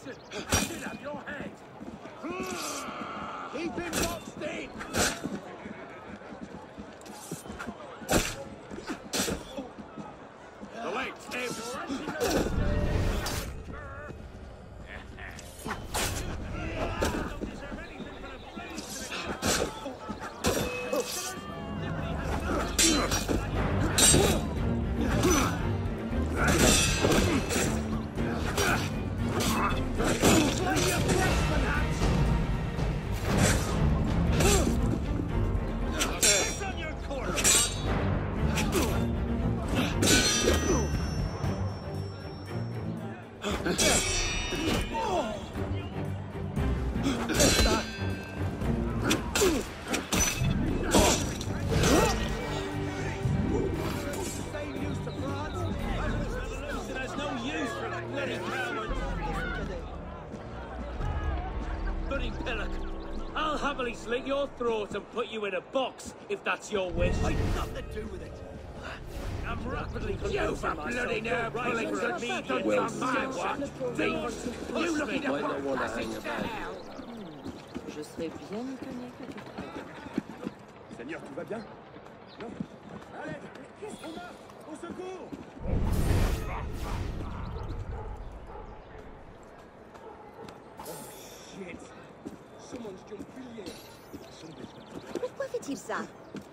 Listen, I should have your head. Keep him boxed in. The legs, Tim. I'll happily slit your throat and put you in a box, if that's your wish. I've nothing to do with it. I'm rapidly convincing bloody nerve pulling the median on my watch. You looking to put passage down? Je serais bien étonné que tu te... Seigneur, tout va bien? Non? Allez, qu'est-ce qu'on a? Au secours! Oh shit! Someone's jumped in here. Pourquoi fait-il ça?